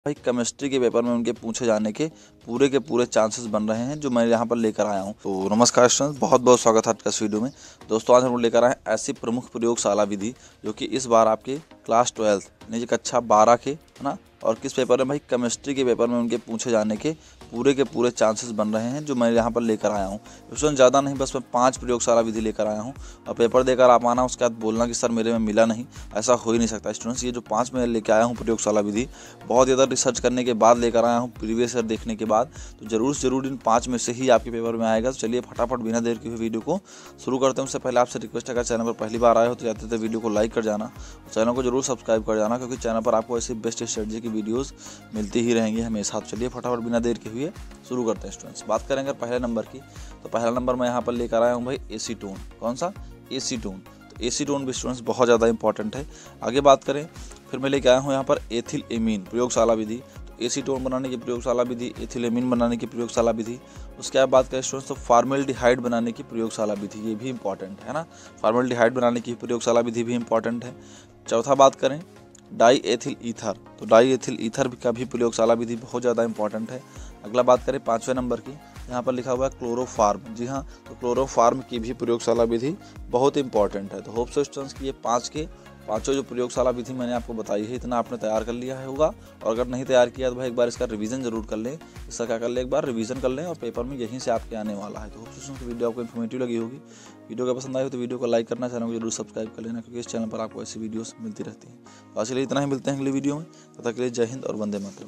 भाई केमिस्ट्री के पेपर में उनके पूछे जाने के पूरे चांसेस बन रहे हैं जो मैं यहाँ पर लेकर आया हूँ। तो नमस्कार स्टूडेंट्स, बहुत बहुत स्वागत है आपका इस वीडियो में। दोस्तों आज हम लोग लेकर आए हैं ऐसी प्रमुख प्रयोगशाला विधि जो कि इस बार आपके क्लास 12 यानी कि कक्षा 12 के है ना, और किस पेपर में भाई केमिस्ट्री के पेपर में उनके पूछे जाने के पूरे चांसेस बन रहे हैं जो मैं यहाँ पर लेकर आया हूँ। स्टूडेंट ज़्यादा नहीं, बस मैं 5 प्रयोगशाला विधि लेकर आया हूँ और पेपर देकर आप आना, उसके बाद बोलना कि सर मेरे में मिला नहीं, ऐसा हो ही नहीं सकता। स्टूडेंट्स ये जो 5 मैं लेकर आया हूँ प्रयोगशाला विधि, बहुत ज़्यादा रिसर्च करने के बाद लेकर आया हूँ, प्रीवियस ईयर देखने के बाद, तो ज़रूर इन 5 में से ही आपके पेपर में आएगा। तो चलिए फटाफट बिना देर के हुए वीडियो को शुरू करते हैं। उससे पहले आपसे रिक्वेस्ट है, अगर चैनल पर पहली बार आए हो तो जाते थे वीडियो को लाइक कर जाना, चैनल को जरूर सब्सक्राइब कर जाना, क्योंकि चैनल पर आपको ऐसी बेस्ट स्ट्रेटजी की वीडियोस मिलती ही रहेंगी हमेशा। चलिए फटाफट बिना देर के हुए शुरू करते हैं। स्टूडेंट्स बात करेंगे पहले नंबर की, तो पहला नंबर मैं यहाँ पर लेकर आया हूँ भाई एसीटोन। कौन सा? एसीटोन। तो एसीटोन भी स्टूडेंट्स बहुत ज़्यादा इंपॉर्टेंट है। आगे बात करें फिर मैं लेकर आया हूँ यहाँ पर एथिलएमीन प्रयोगशाला विधि। तो एसीटोन बनाने की प्रयोगशाला विधि, एथिलएमीन बनाने की प्रयोगशाला विधि। उसके बाद बात करें स्टूडेंट्स तो फॉर्मेल्डिहाइड बनाने की प्रयोगशाला विधि, ये भी इंपॉर्टेंट है ना, फॉर्मेल्डिहाइड बनाने की प्रयोगशाला विधि भी इंपॉर्टेंट है। चौथा बात करें डाई एथिल ईथर, तो डाई एथिल ईथर का भी प्रयोगशाला विधि बहुत ज़्यादा इंपॉर्टेंट है। अगला बात करें 5वें नंबर की, यहाँ पर लिखा हुआ है क्लोरोफार्म। जी हाँ, तो क्लोरोफार्म की भी प्रयोगशाला विधि बहुत इंपॉर्टेंट है। तो होप सो स्टूडेंट्स की ये 5 के पाँचों जो प्रयोगशाला विधि मैंने आपको बताई है, इतना आपने तैयार कर लिया है होगा। और अगर नहीं तैयार किया तो भाई एक बार इसका रिवीजन जरूर कर लें। इसका क्या कर लें, एक बार रिवीजन कर लें, और पेपर में यहीं से आपके आने वाला है। तो होप सो स्टूडेंट्स वीडियो आपको इन्फॉर्मेटिव लगी होगी। वीडियो का पसंद आए तो वीडियो को लाइक करना, चैनल को जरूर सब्सक्राइब कर लेना, क्योंकि इस चैनल पर आपको ऐसी वीडियोस मिलती रहती हैं। तो आज के लिए इतना ही, मिलते हैं अगली वीडियो में। तब तक के लिए जय हिंद और वंदे मातरम।